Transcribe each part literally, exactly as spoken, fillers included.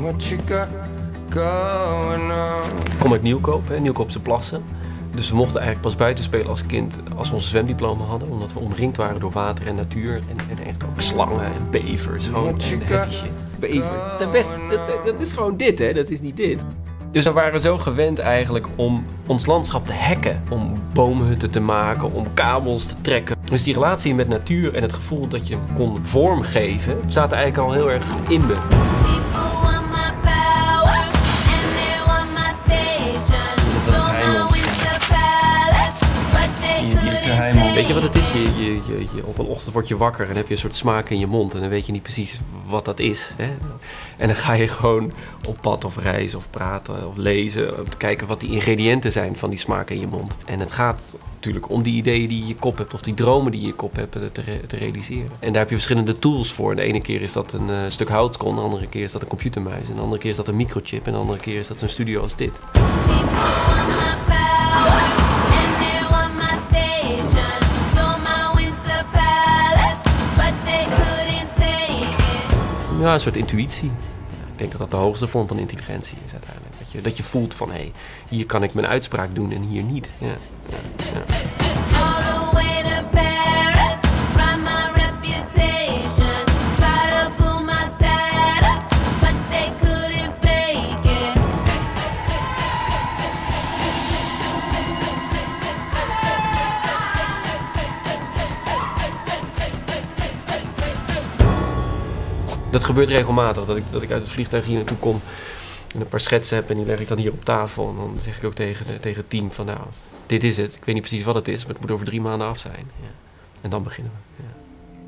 Ik kom uit Nieuwkoop, hè, Nieuwkoopse Plassen. Dus we mochten eigenlijk pas buiten spelen als kind als we onze zwemdiploma hadden. Omdat we omringd waren door water en natuur. En, en echt ook slangen en bevers. Gewoon en heavy shit. Bevers, dat, zijn best, dat, dat is gewoon dit, hè? Dat is niet dit. Dus we waren zo gewend eigenlijk om ons landschap te hacken. Om boomhutten te maken, om kabels te trekken. Dus die relatie met natuur en het gevoel dat je hem kon vormgeven, staat eigenlijk al heel erg in me. Weet je wat het is? Je, je, je, je, op een ochtend word je wakker en heb je een soort smaak in je mond en dan weet je niet precies wat dat is. Hè? En dan ga je gewoon op pad of reizen of praten of lezen om te kijken wat die ingrediënten zijn van die smaak in je mond. En het gaat natuurlijk om die ideeën die je in je kop hebt of die dromen die je in je kop hebt te, re te realiseren. En daar heb je verschillende tools voor. De ene keer is dat een uh, stuk houtskool, de andere keer is dat een computermuis, en de andere keer is dat een microchip en de andere keer is dat een studio als dit. Ja, een soort intuïtie. Ik denk dat dat de hoogste vorm van intelligentie is uiteindelijk. Dat je, dat je voelt van, hé, hey, hier kan ik mijn uitspraak doen en hier niet. Ja, ja, ja. Dat gebeurt regelmatig, dat ik, dat ik uit het vliegtuig hier naartoe kom en een paar schetsen heb en die leg ik dan hier op tafel. En dan zeg ik ook tegen, de, tegen het team van, nou, dit is het. Ik weet niet precies wat het is, maar het moet over drie maanden af zijn. Ja. En dan beginnen we. Ja.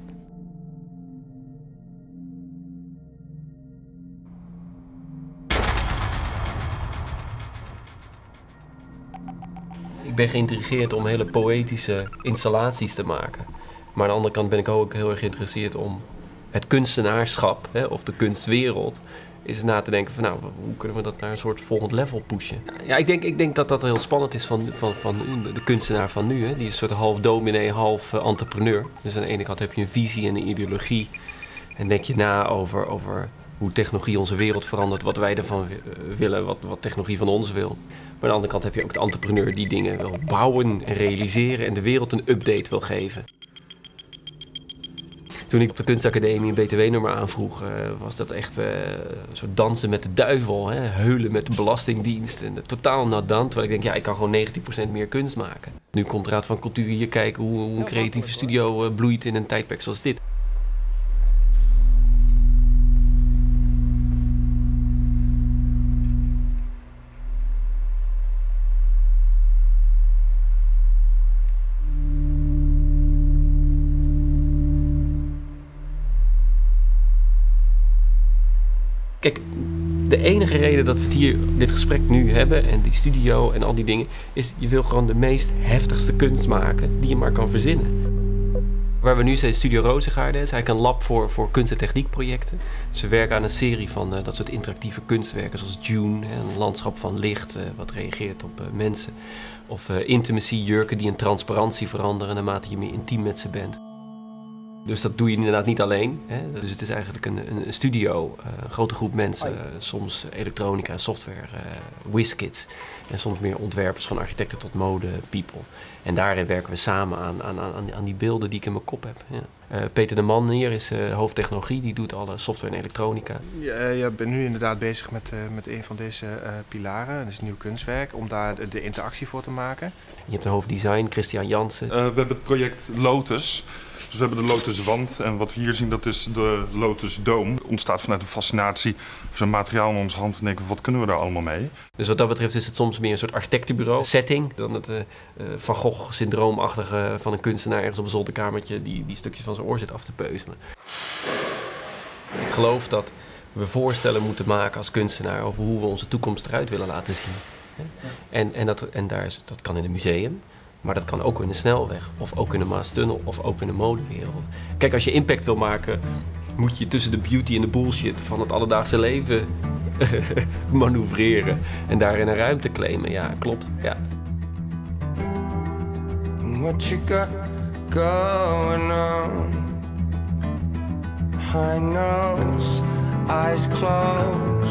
Ik ben geïntrigeerd om hele poëtische installaties te maken. Maar aan de andere kant ben ik ook heel erg geïnteresseerd om het kunstenaarschap, hè, of de kunstwereld, is na te denken van, nou, hoe kunnen we dat naar een soort volgend level pushen? Ja, ik denk, ik denk dat dat heel spannend is van, van, van de kunstenaar van nu. Hè. Die is een soort half dominee, half uh, entrepreneur. Dus aan de ene kant heb je een visie en een ideologie. En denk je na over, over hoe technologie onze wereld verandert, wat wij ervan willen, wat, wat technologie van ons wil. Maar aan de andere kant heb je ook de entrepreneur die dingen wil bouwen en realiseren en de wereld een update wil geven. Toen ik op de kunstacademie een B T W-nummer aanvroeg, uh, was dat echt uh, een soort dansen met de duivel, hè? Heulen met de Belastingdienst en uh, totaal nadan. Terwijl ik denk, ja, ik kan gewoon negentien procent meer kunst maken. Nu komt de Raad van Cultuur hier kijken hoe, hoe een creatieve studio uh, bloeit in een tijdperk zoals dit. Kijk, de enige reden dat we het hier, dit gesprek nu hebben en die studio en al die dingen, is je wil gewoon de meest heftigste kunst maken die je maar kan verzinnen. Waar we nu zijn, Studio Rozengaarden, is eigenlijk een lab voor, voor kunst- en techniekprojecten. Dus we werken aan een serie van uh, dat soort interactieve kunstwerken zoals Dune, hè, een landschap van licht uh, wat reageert op uh, mensen. Of uh, intimacy jurken die in transparantie veranderen naarmate je meer intiem met ze bent. Dus dat doe je inderdaad niet alleen. Hè? Dus het is eigenlijk een, een studio, uh, een grote groep mensen, uh, soms elektronica, software, uh, whiz-kids. En soms meer ontwerpers van architecten tot mode people. En daarin werken we samen aan, aan, aan, aan die beelden die ik in mijn kop heb. Ja. Uh, Peter de Man hier is uh, hoofdtechnologie, die doet alle software en elektronica. Ja, je bent nu inderdaad bezig met, uh, met een van deze uh, pilaren, dat is nieuw kunstwerk, om daar de, de interactie voor te maken. Je hebt een hoofddesign, Christian Jansen. Uh, we hebben het project Lotus. Dus we hebben de Lotuswand en wat we hier zien, dat is de Lotusdoom. Het ontstaat vanuit een fascinatie voor zo'n materiaal in onze hand en denken, wat kunnen we daar allemaal mee? Dus wat dat betreft is het soms meer een soort architectenbureau setting dan het uh, Van Gogh-syndroomachtige van een kunstenaar ergens op een zolderkamertje die, die stukjes van zijn oor zit af te peuzelen. Ik geloof dat we voorstellen moeten maken als kunstenaar over hoe we onze toekomst eruit willen laten zien. En, en, dat, en daar is, dat kan in een museum. Maar dat kan ook in de snelweg, of ook in de Maastunnel, of ook in de modewereld. Kijk, als je impact wil maken, moet je tussen de beauty en de bullshit van het alledaagse leven manoeuvreren. En daarin een ruimte claimen. Ja, klopt. Ja. What you got going on? High nose, eyes closed.